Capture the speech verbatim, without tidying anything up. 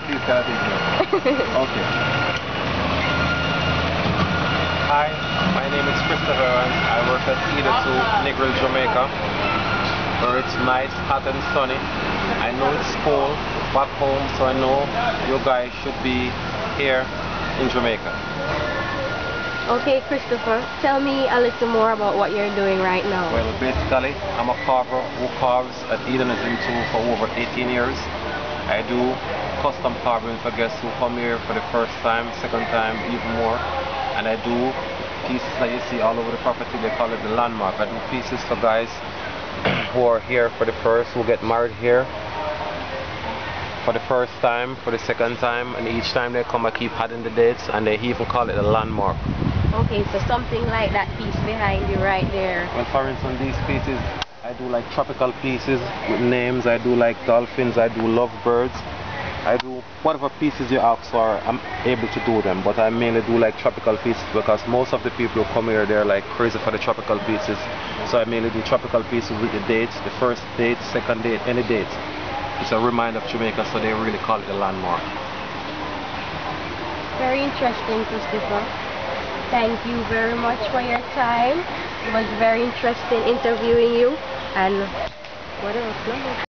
piece that I think here. Okay. Hi, my name is Christopher Evans. I work at Eden two, Negril, Jamaica, where it's nice, hot and sunny. I know it's cold back home, so I know you guys should be here in Jamaica. Okay, Christopher, tell me a little more about what you're doing right now. Well, basically, I'm a carver who carves at Eden two for over eighteen years. I do custom carving for guests who come here for the first time, second time, even more. And I do pieces that you see all over the property. They call it the landmark. I do pieces for guys who are here for the first, who get married here for the first time, for the second time, and each time they come I keep adding the dates, and they even call it a landmark. Okay, so something like that piece behind you right there. Well, for instance, these pieces, I do like tropical pieces with names. I do like dolphins, I do lovebirds, I do whatever pieces you ask for, I'm able to do them, but I mainly do like tropical pieces because most of the people who come here, they're like crazy for the tropical pieces. So I mainly do tropical pieces with the dates, the first date, second date, any date. It's a reminder of Jamaica, so they really call it a landmark. Very interesting, Christopher. Thank you very much for your time. It was very interesting interviewing you, and whatever.